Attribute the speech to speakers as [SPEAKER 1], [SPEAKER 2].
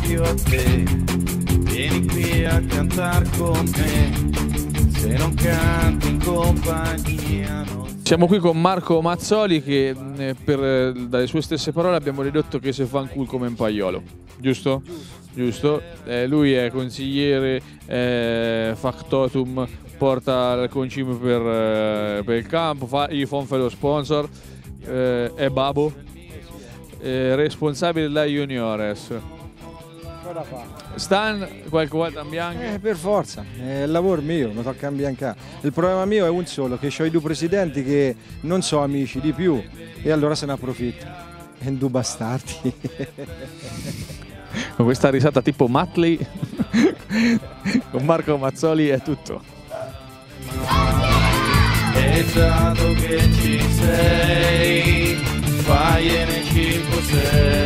[SPEAKER 1] proprio a te, vieni qui a cantar con me, se non canti in compagnia non...
[SPEAKER 2] Siamo qui con Marco Mazzoli che dalle sue stesse parole abbiamo dedotto che se fa un cool come un paiolo, giusto? Giusto. Lui è consigliere factotum, porta il concime per il campo, gli fa un fellow sponsor, è Babo, responsabile della Juniores. Stan, qualche volta in bianco?
[SPEAKER 3] Per forza, è il lavoro mio, mi tocca imbiancare. Il problema mio è un solo, che ho i due presidenti che non sono amici di più e allora se ne approfitto. E due bastardi.
[SPEAKER 2] Con questa risata tipo Matley, con Marco Mazzoli è tutto.
[SPEAKER 1] E dato che ci sei, fagliene 5-6.